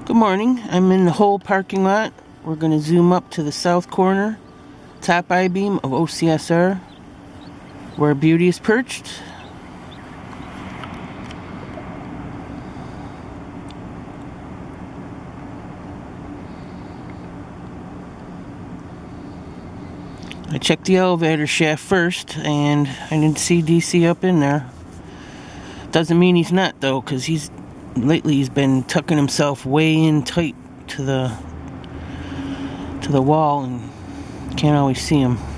Good morning. I'm in the whole parking lot. We're going to zoom up to the south corner, top I-beam of OCSR, where Beauty is perched. I checked the elevator shaft first, and I didn't see DC up in there. Doesn't mean he's not, though, because lately he's been tucking himself way in tight to the wall and can't always see him.